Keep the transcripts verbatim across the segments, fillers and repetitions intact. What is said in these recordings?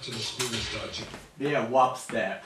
to the screen and start to... Yeah, wop step.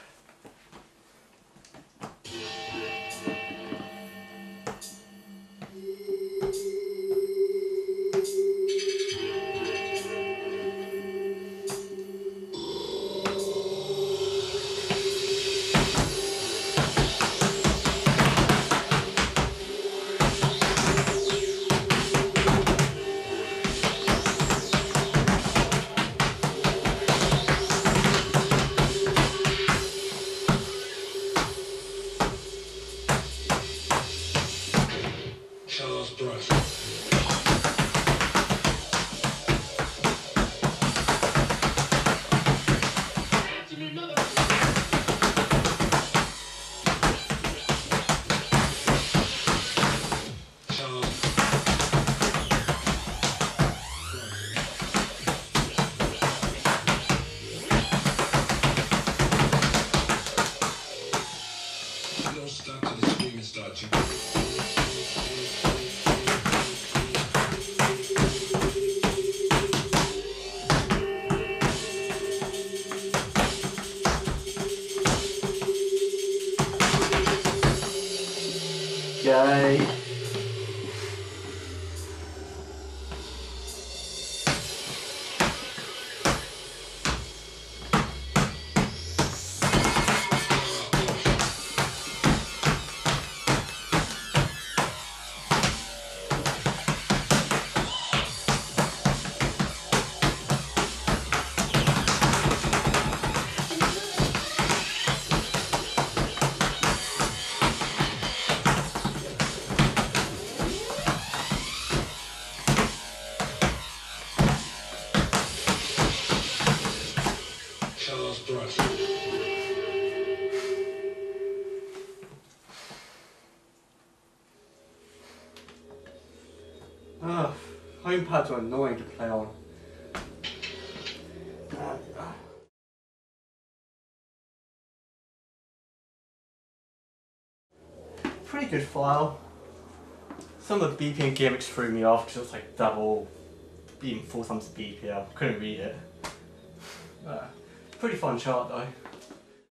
Bronson. Don't stop to the scream and start to... Yay. Bronson. Ugh, home pads are annoying to play on. Pretty good file. Some of the B P M gimmicks threw me off because it was like double, even four times the B P M. Couldn't read it. Uh, pretty fun chart though.